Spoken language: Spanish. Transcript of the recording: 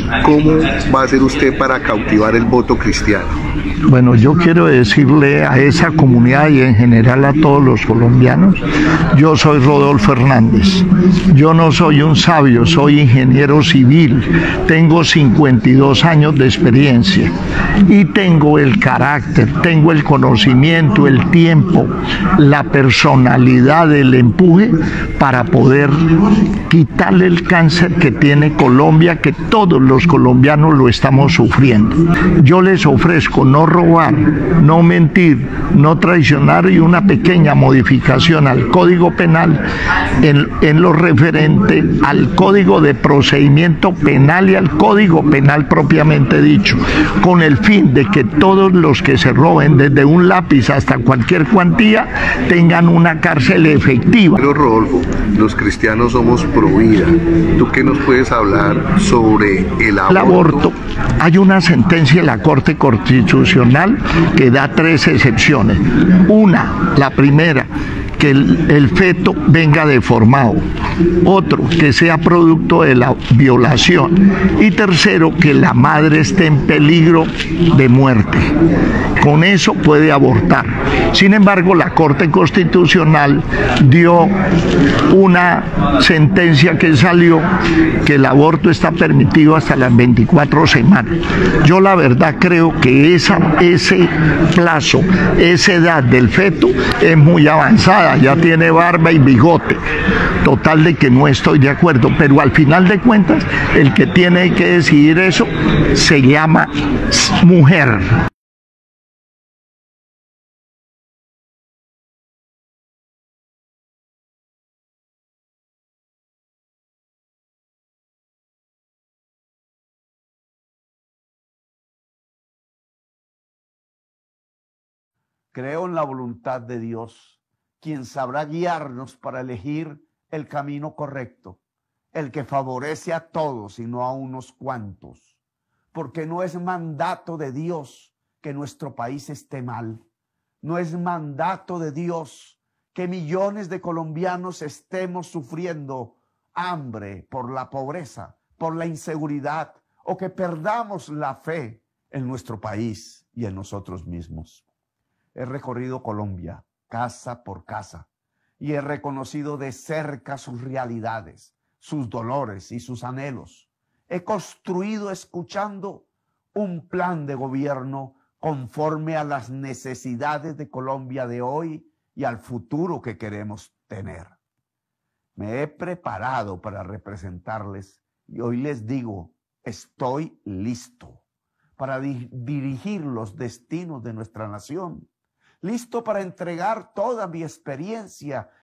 ¿Cómo va a hacer usted para cautivar el voto cristiano? Bueno, yo quiero decirle a esa comunidad y en general a todos los colombianos, yo soy Rodolfo Hernández. Yo no soy un sabio, soy ingeniero civil. Tengo 52 años de experiencia y tengo el carácter, tengo el conocimiento, el tiempo, la personalidad, el empuje para poder quitarle el cáncer que tiene Colombia, que todos los colombianos lo estamos sufriendo. Yo les ofrezco no robar, no mentir, no traicionar y una pequeña modificación al Código Penal en lo referente al Código de Procedimiento Penal y al Código Penal propiamente dicho, con el fin de que todos los que se roben desde un lápiz hasta cualquier cuantía tengan una cárcel efectiva. Pero Rodolfo, los cristianos somos pro vida. ¿Tú qué nos puedes hablar sobre el aborto? El aborto. Hay una sentencia de la Corte Constitucional que da 3 excepciones. Una, la primera, que el feto venga deformado. Otro, que sea producto de la violación. Y tercero, que la madre esté en peligro de muerte. Con eso puede abortar. Sin embargo, la Corte Constitucional dio una sentencia que salió que el aborto está permitido hasta las 24 semanas. Yo la verdad creo que ese plazo, esa edad del feto es muy avanzada, ya tiene barba y bigote. Total de que no estoy de acuerdo, pero al final de cuentas, el que tiene que decidir eso se llama mujer. Creo en la voluntad de Dios, quien sabrá guiarnos para elegir el camino correcto, el que favorece a todos y no a unos cuantos, porque no es mandato de Dios que nuestro país esté mal, no es mandato de Dios que millones de colombianos estemos sufriendo hambre por la pobreza, por la inseguridad, o que perdamos la fe en nuestro país y en nosotros mismos. He recorrido Colombia, casa por casa, y he reconocido de cerca sus realidades, sus dolores y sus anhelos. He construido escuchando un plan de gobierno conforme a las necesidades de Colombia de hoy y al futuro que queremos tener. Me he preparado para representarles y hoy les digo, estoy listo para dirigir los destinos de nuestra nación. Listo para entregar toda mi experiencia